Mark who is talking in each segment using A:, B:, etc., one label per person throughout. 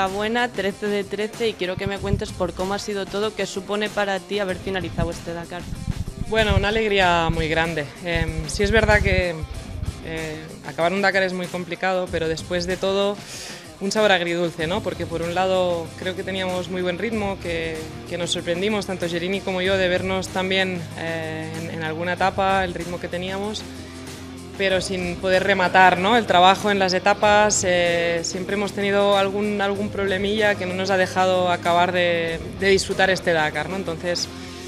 A: enhorabuena, 13 de 13, y quiero que me cuentes por cómo ha sido todo, qué supone para ti haber finalizado este Dakar.
B: Bueno, una alegría muy grande. Sí es verdad que acabar un Dakar es muy complicado, pero después de todo un sabor agridulce, ¿no? Porque por un lado creo que teníamos muy buen ritmo, que nos sorprendimos, tanto Jerini como yo, de vernos también en alguna etapa, el ritmo que teníamos, pero sin poder rematar, ¿no? El trabajo en las etapas. Siempre hemos tenido algún problemilla que no nos ha dejado acabar de disfrutar este Dakar, ¿no? Entonces,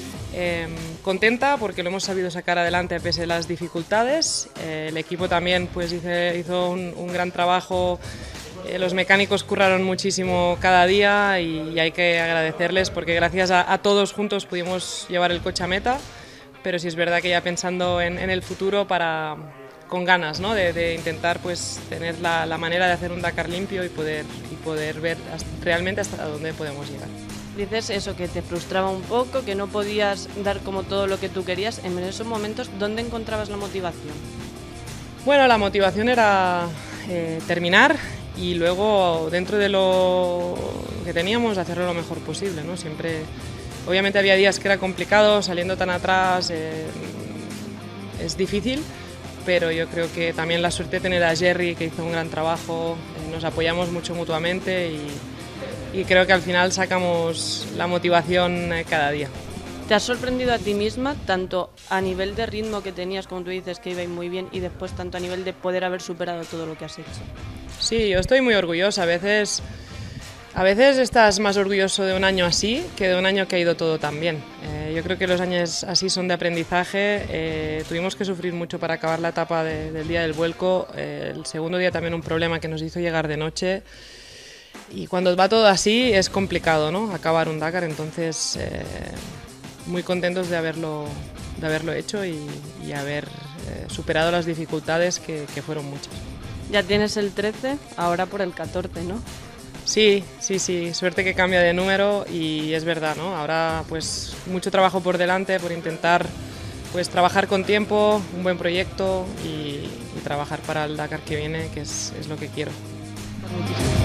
B: contenta porque lo hemos sabido sacar adelante a pesar de las dificultades. El equipo también pues, hizo un gran trabajo. Los mecánicos curraron muchísimo cada día y hay que agradecerles porque gracias a todos juntos pudimos llevar el coche a meta, pero sí es verdad que ya pensando en el futuro con ganas, ¿no? de intentar pues, tener la manera de hacer un Dakar limpio y poder ver realmente hasta dónde podemos llegar.
A: Dices eso, que te frustraba un poco, que no podías dar como todo lo que tú querías. En esos momentos, ¿dónde encontrabas la motivación?
B: Bueno, la motivación era terminar y luego dentro de lo que teníamos hacerlo lo mejor posible, ¿no? Siempre, obviamente había días que era complicado, saliendo tan atrás es difícil, pero yo creo que también la suerte de tener a Jerry, que hizo un gran trabajo, nos apoyamos mucho mutuamente y creo que al final sacamos la motivación cada día.
A: ¿Te has sorprendido a ti misma, tanto a nivel de ritmo que tenías, como tú dices, que ibais muy bien, y después tanto a nivel de poder haber superado todo lo que has hecho?
B: Sí, yo estoy muy orgullosa. A veces estás más orgulloso de un año así que de un año que ha ido todo tan bien. Yo creo que los años así son de aprendizaje. Tuvimos que sufrir mucho para acabar la etapa del día del vuelco. El segundo día también un problema que nos hizo llegar de noche. Y cuando va todo así es complicado, ¿no? Acabar un Dakar, entonces muy contentos de haberlo hecho y haber superado las dificultades que fueron muchas.
A: Ya tienes el 13, ahora por el 14, ¿no?
B: Sí, suerte que cambia de número y es verdad, ¿no? Ahora pues mucho trabajo por delante por intentar pues trabajar con tiempo, un buen proyecto y trabajar para el Dakar que viene, que es lo que quiero.
A: Muchísimas gracias.